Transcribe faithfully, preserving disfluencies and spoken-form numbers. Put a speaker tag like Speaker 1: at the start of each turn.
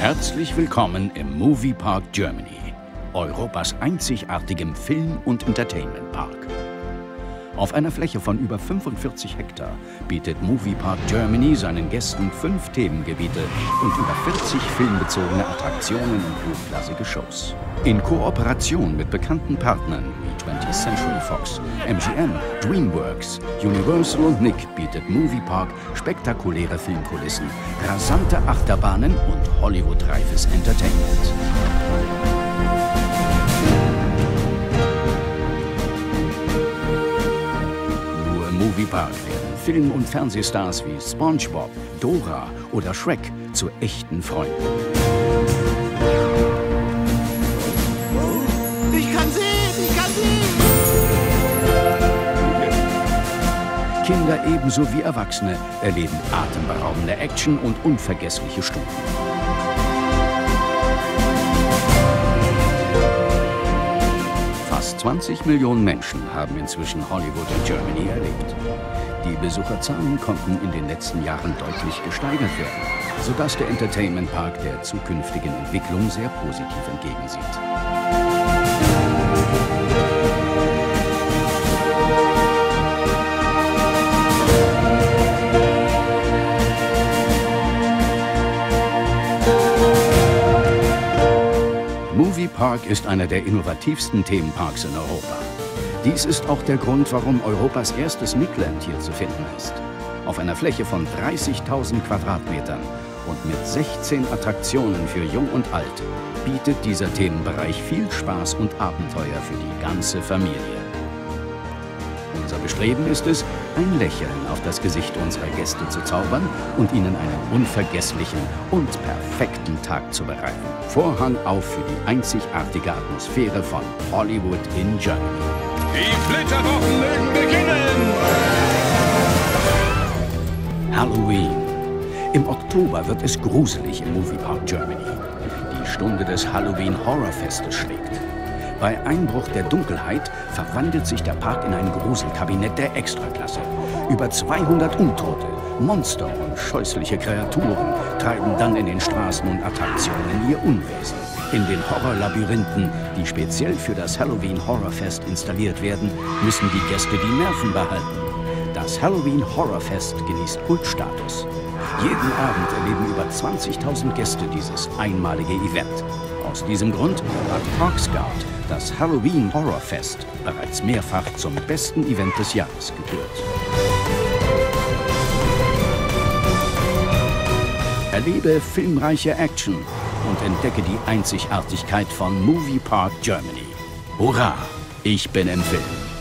Speaker 1: Herzlich willkommen im Movie Park Germany, Europas einzigartigem Film- und Entertainment-Park. Auf einer Fläche von über fünfundvierzig Hektar bietet Movie Park Germany seinen Gästen fünf Themengebiete und über vierzig filmbezogene Attraktionen und hochklassige Shows. In Kooperation mit bekannten Partnern wie twentieth Century Fox, M G M, DreamWorks, Universal und Nick bietet Movie Park spektakuläre Filmkulissen, rasante Achterbahnen und Hollywood-reifes Entertainment. Movie Park werden Film- und Fernsehstars wie SpongeBob, Dora oder Shrek zu echten Freunden.
Speaker 2: Ich kann sehen, ich kann sehen!
Speaker 1: Kinder ebenso wie Erwachsene erleben atemberaubende Action und unvergessliche Stunden. Fast zwanzig Millionen Menschen haben inzwischen Hollywood in Germany erlebt. Die Besucherzahlen konnten in den letzten Jahren deutlich gesteigert werden, sodass der Entertainment Park der zukünftigen Entwicklung sehr positiv entgegensieht. Movie Park ist einer der innovativsten Themenparks in Europa. Dies ist auch der Grund, warum Europas erstes Nickland hier zu finden ist. Auf einer Fläche von dreißigtausend Quadratmetern und mit sechzehn Attraktionen für Jung und Alt bietet dieser Themenbereich viel Spaß und Abenteuer für die ganze Familie. Unser Bestreben ist es, ein Lächeln auf das Gesicht unserer Gäste zu zaubern und ihnen einen unvergesslichen und perfekten Tag zu bereiten. Vorhang auf für die einzigartige Atmosphäre von Hollywood in Germany.
Speaker 3: Die Flitterwochen mögen beginnen!
Speaker 1: Halloween. Im Oktober wird es gruselig im Movie Park Germany. Die Stunde des Halloween Horrorfestes schlägt. Bei Einbruch der Dunkelheit verwandelt sich der Park in ein Gruselkabinett der Extraklasse. Über zweihundert Untote, Monster und scheußliche Kreaturen treiben dann in den Straßen und Attraktionen ihr Unwesen. In den Horrorlabyrinthen, die speziell für das Halloween Horrorfest installiert werden, müssen die Gäste die Nerven behalten. Das Halloween Horrorfest genießt Kultstatus. Jeden Abend erleben über zwanzigtausend Gäste dieses einmalige Event. Aus diesem Grund hat Park Scout das Halloween Horrorfest bereits mehrfach zum besten Event des Jahres gekürt. Erlebe filmreiche Action und entdecke die Einzigartigkeit von Movie Park Germany. Hurra! Ich bin im Film.